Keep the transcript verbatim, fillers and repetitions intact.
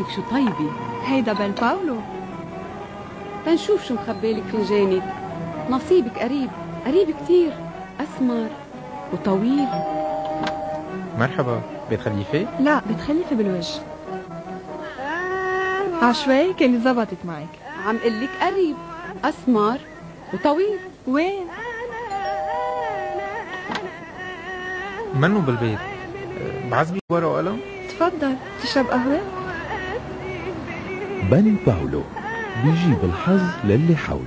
لك شو طيبة. هيدا بل باولو. تنشوف شو مخبالك فنجانك. نصيبك قريب، قريب كتير، أسمر وطويل. مرحبا، بيت خليفة؟ لا، بيت خليفة بالوجه. عشوائي كان زبطت معك. عم قلك قريب، أسمر وطويل. وين؟ منو بالبيت؟ بعزبي ورقة وقلم؟ تفضل، تشرب قهوة؟ بن باولو بيجيب الحظ للي حوله.